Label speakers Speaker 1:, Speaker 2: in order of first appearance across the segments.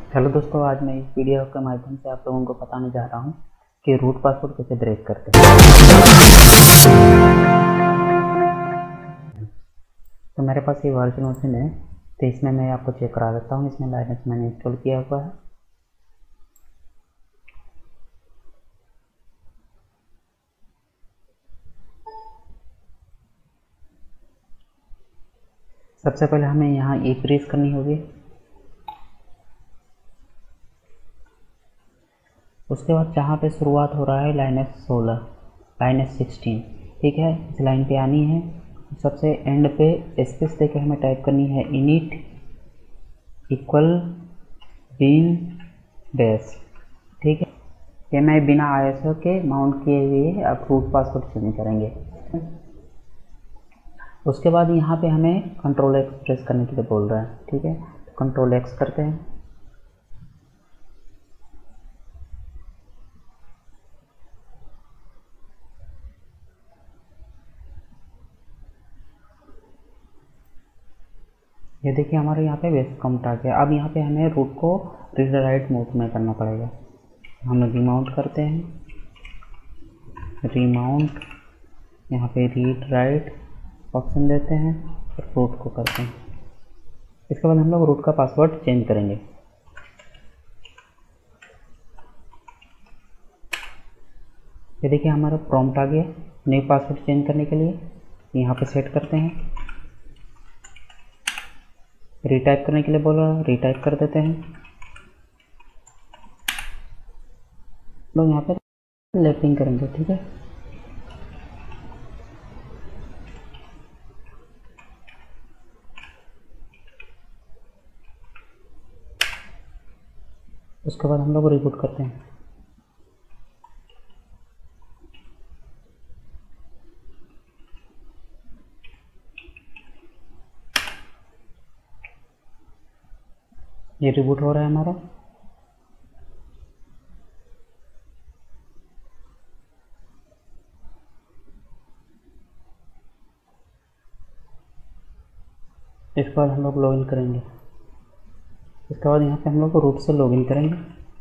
Speaker 1: Hello दोस्तों, आज मैं इस वीडियो के माध्यम से आप लोगों को बताने जा रहा हूं कि रूट पासवर्ड कैसे ब्रेक करते हैं। तो मेरे पास ये वर्जन मशीन है, तो इसमें मैं आपको चेक करा देता हूं। इसमें लाइनक्स मैंने इंस्टॉल किया हुआ है। सबसे पहले हमें यहाँ ई प्रेस करनी होगी। उसके बाद जहाँ पे शुरुआत हो रहा है लाइनक्स 16, लाइनक्स 16, ठीक है, इस लाइन पे आनी है। सबसे एंड पे स्पेस देके हमें टाइप करनी है इनिट इक्वल बिन डैश, ठीक है। ये मैं बिना ISO के माउंट किए हुए आप रूट पासवर्ड चेंज करेंगे। उसके बाद यहाँ पे हमें कंट्रोल X प्रेस करने के लिए बोल रहा है, ठीक है। तो कंट्रोल X करते हैं। ये देखिए हमारे यहाँ पे बेस काउंट आ गया। अब यहाँ पे हमें रूट को रीड राइट मोड में करना पड़ेगा। हम रीमाउंट करते हैं, रीमाउंट, यहाँ पे रीड राइट ऑप्शन देते हैं और रूट को करते हैं। इसके बाद हम लोग रूट का पासवर्ड चेंज करेंगे। ये देखिए हमारा प्रॉम्प्ट आ गया न्यू पासवर्ड चेंज करने के लिए। यहाँ पे सेट करते हैं। रीटाइप करने के लिए बोला, रीटाइप कर देते हैं। लोग यहाँ पे लेफ्टिंग करेंगे, ठीक है। उसके बाद हम लोग रिबूट करते हैं। ये रिबूट हो रहा है हमारा। इसके बाद हम लोग लॉगिन करेंगे। इसके बाद यहाँ पे हम लोग रूट से लॉगिन करेंगे।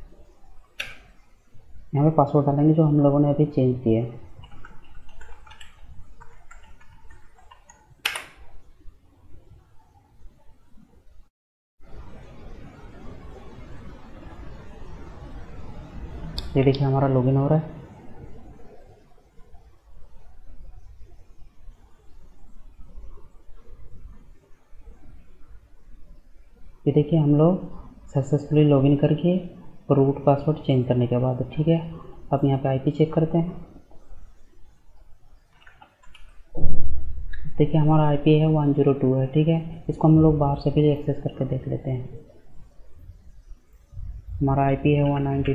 Speaker 1: यहाँ पे पासवर्ड डालेंगे जो हम लोगों ने अभी चेंज किया है। ये देखिए हमारा लॉगिन हो रहा है। ये देखिए हम लोग सक्सेसफुली लॉगिन करके रूट पासवर्ड चेंज करने के बाद, ठीक है। अब यहाँ पे IP चेक करते हैं। देखिए हमारा IP है 102 है, ठीक है। इसको हम लोग बाहर से भी एक्सेस करके देख लेते हैं। हमारा IP है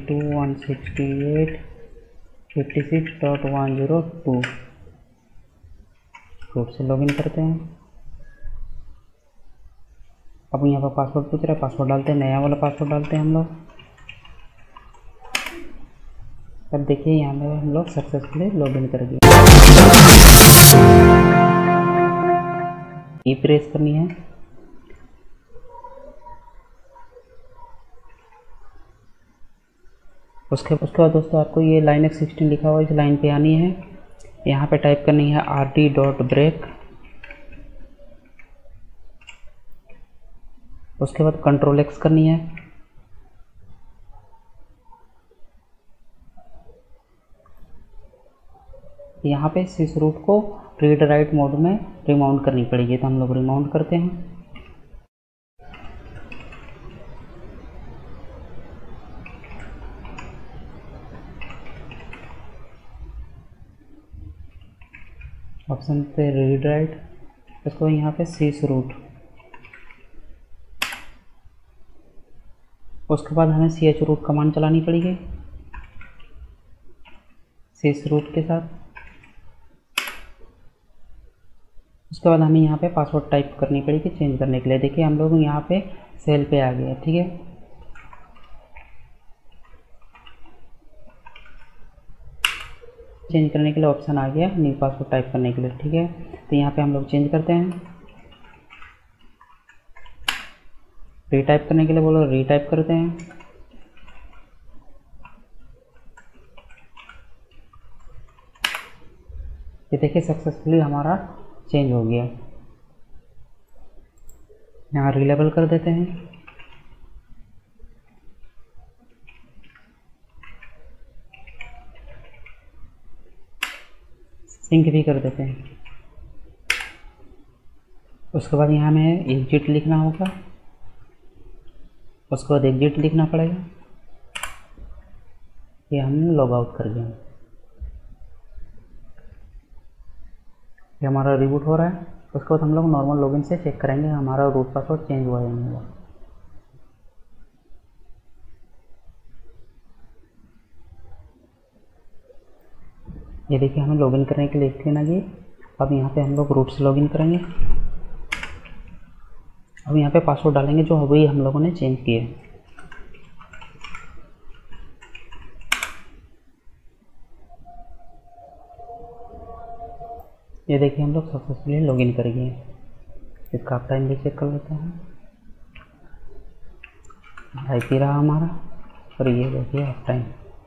Speaker 1: 192.168.56.102। रूट से लॉगिन करते हैं। अब यहाँ पर पासवर्ड पूछ रहा है, पासवर्ड डालते हैं, नया वाला पासवर्ड डालते हैं हम लोग। अब देखिए यहाँ पे हम लोग सक्सेसफुली लॉगिन कर दिए। ई प्रेस करनी है। उसके बाद दोस्तों आपको ये लाइनक्स 16 लिखा हुआ इस लाइन पे आनी है। यहाँ पे टाइप करनी है rd.break। उसके बाद कंट्रोल X करनी है। यहाँ पे सिस रूट को रीड राइट मोड में रिमाउंट करनी पड़ेगी, तो हम लोग रिमाउंट करते हैं। ऑप्शन पे रीड राइट, उसको यहाँ पे सिस रूट। उसके बाद हमें ch रूट कमांड चलानी पड़ेगी सिस रूट के साथ। उसके बाद हमें यहाँ पे पासवर्ड टाइप करनी पड़ेगी चेंज करने के लिए। देखिए हम लोग यहाँ पे सेल पे आ गए, ठीक है। चेंज करने के लिए ऑप्शन आ गया न्यू पासवर्ड टाइप करने के लिए, ठीक है। तो यहाँ पे हम लोग चेंज करते हैं। रीटाइप करने के लिए बोलो, रीटाइप करते हैं। ये देखिए सक्सेसफुली हमारा चेंज हो गया। यहाँ रीलेबल कर देते हैं। सिंक भी कर देते हैं। उसके बाद यहाँ में एग्जिट लिखना होगा, उसके बाद एग्जिट लिखना पड़ेगा। ये हम लॉग आउट कर गए। ये हमारा रिबूट हो रहा है। उसके बाद हम लोग नॉर्मल लॉगिन से चेक करेंगे हमारा रूट पासवर्ड चेंज हुआ है नहीं हुआ। ये देखिए हमें लॉगिन करने के लिए स्क्रीन आ गई। अब यहाँ पे हम लोग रूट से लॉगिन करेंगे। अब यहाँ पे पासवर्ड डालेंगे जो अभी हम लोगों ने चेंज किए। ये देखिए हम लोग सक्सेसफुली लॉगिन कर गए। इसका आप टाइम भी चेक कर लेते हैं। आईपी रहा हमारा, और ये देखिए आप टाइम।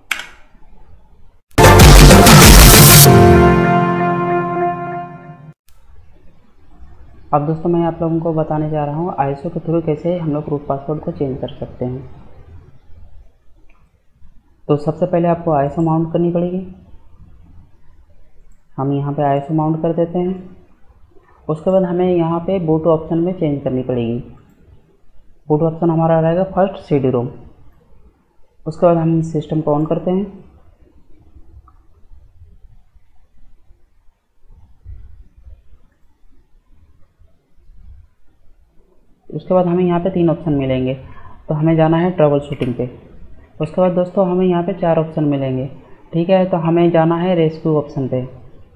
Speaker 1: अब दोस्तों मैं आप लोगों को बताने जा रहा हूँ आईएसओ के थ्रू कैसे हम लोग रूट पासवर्ड को चेंज कर सकते हैं। तो सबसे पहले आपको आईएसओ माउंट करनी पड़ेगी। हम यहाँ पे आईएसओ माउंट कर देते हैं। उसके बाद हमें यहाँ पे बूट ऑप्शन में चेंज करनी पड़ेगी। बूट ऑप्शन हमारा रहेगा फर्स्ट सीडी रोम। उसके बाद हम सिस्टम को ऑन करते हैं। उसके बाद हमें यहाँ पे 3 ऑप्शन मिलेंगे, तो हमें जाना है ट्रबल शूटिंग पे। उसके बाद दोस्तों हमें यहाँ पे 4 ऑप्शन मिलेंगे, ठीक है, तो हमें जाना है रेस्क्यू ऑप्शन पे।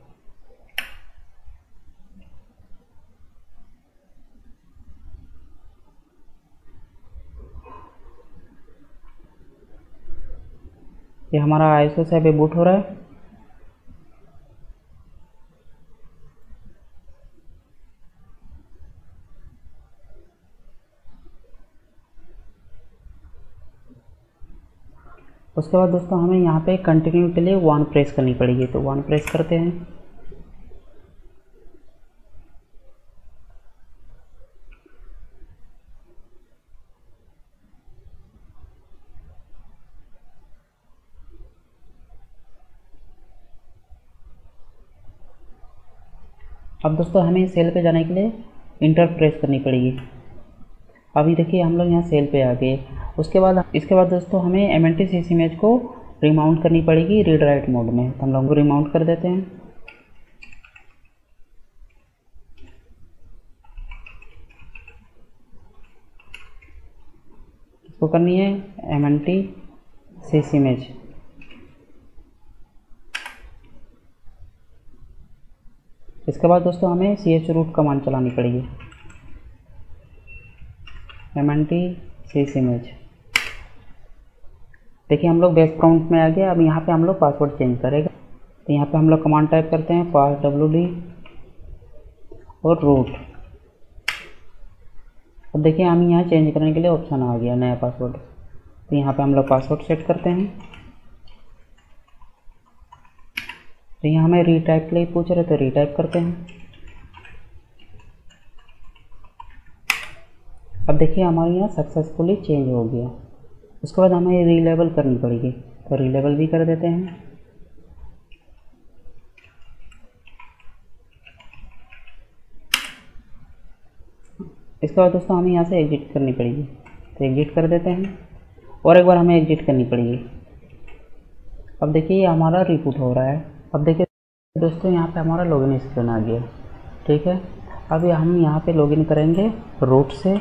Speaker 1: ये हमारा आईएसओ से अभी बूट हो रहा है। उसके बाद दोस्तों हमें यहाँ पे कंटिन्यू के लिए 1 प्रेस करनी पड़ेगी, तो 1 प्रेस करते हैं। अब दोस्तों हमें सेल पे जाने के लिए इंटर प्रेस करनी पड़ेगी। अभी देखिए हम लोग यहाँ सेल पे आ गए। इसके बाद दोस्तों हमें MNT इमेज को रिमाउंट करनी पड़ेगी रीड राइट मोड में, तो हम लोग रिमाउंट कर देते हैं। इसको करनी है MNT इमेज। इसके बाद दोस्तों हमें chroot कमांड चलानी पड़ेगी। MNT image. देखिए हम लोग बेस प्रॉम्प्ट में आ गए। अब यहाँ पे हम लोग पासवर्ड चेंज करेंगे, तो यहाँ पे हम लोग कमांड टाइप करते हैं passwd और रूट। अब देखिए हम यहाँ चेंज करने के लिए ऑप्शन आ गया नया पासवर्ड, तो यहाँ पे हम लोग पासवर्ड सेट करते हैं। तो यहाँ हमें रीटाइप के लिए पूछ रहे, तो रीटाइप करते हैं। अब देखिए हमारे यहाँ सक्सेसफुली चेंज हो गया। उसके बाद हमें रीलेबल करनी पड़ेगी, तो रीलेबल भी कर देते हैं। इसके बाद दोस्तों हमें यहाँ से एग्जिट करनी पड़ेगी, तो एग्जिट कर देते हैं, और एक बार हमें एग्जिट करनी पड़ेगी। अब देखिए ये हमारा रिबूट हो रहा है। अब देखिए दोस्तों यहाँ पे हमारा लॉगिन स्क्रीन आ गया, ठीक है। अभी हम यहाँ पे लॉगिन करेंगे रूट से।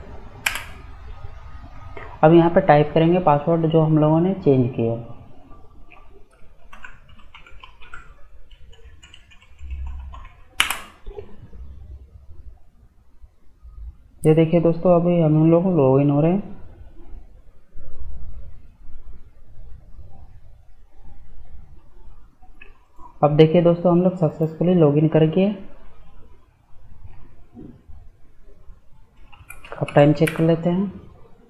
Speaker 1: अब यहाँ पे टाइप करेंगे पासवर्ड जो हम लोगों ने चेंज किया। ये देखिए दोस्तों अभी हम लोग लॉगिन हो रहे हैं। अब देखिए दोस्तों हम लोग सक्सेसफुली लॉगिन करके अब टाइम चेक कर लेते हैं।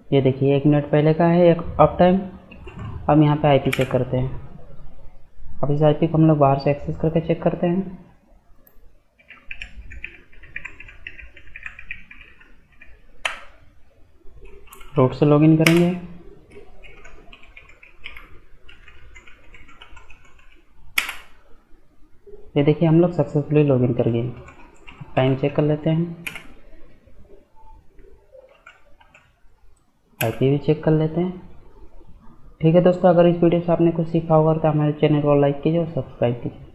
Speaker 1: ये देखिए 1 मिनट पहले का है एक अप टाइम। अब यहाँ पे आईपी चेक करते हैं। अब इस आईपी को हम लोग बाहर से एक्सेस करके चेक करते हैं। रूट से लॉगिन करेंगे। ये देखिए हम लोग सक्सेसफुली लॉगिन कर गए। टाइम चेक कर लेते हैं, आईपी भी चेक कर लेते हैं। ठीक है दोस्तों, अगर इस वीडियो से आपने कुछ सीखा होगा तो हमारे चैनल को लाइक कीजिए और सब्सक्राइब कीजिए।